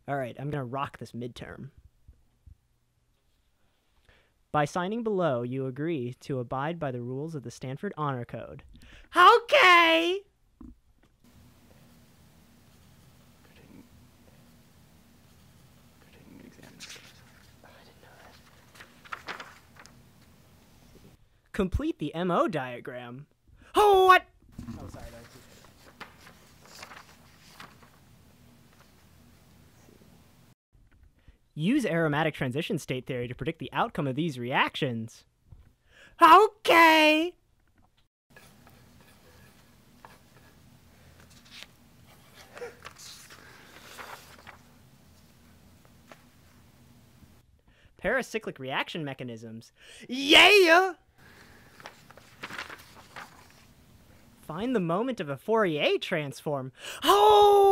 All right, I'm gonna rock this midterm. By signing below, you agree to abide by the rules of the Stanford Honor Code. Okay! Complete the MO diagram. Oh, what? Oh, sorry. That was Use aromatic transition state theory to predict the outcome of these reactions. Okay! Paracyclic reaction mechanisms. Yeah! Find the moment of a Fourier transform. Oh!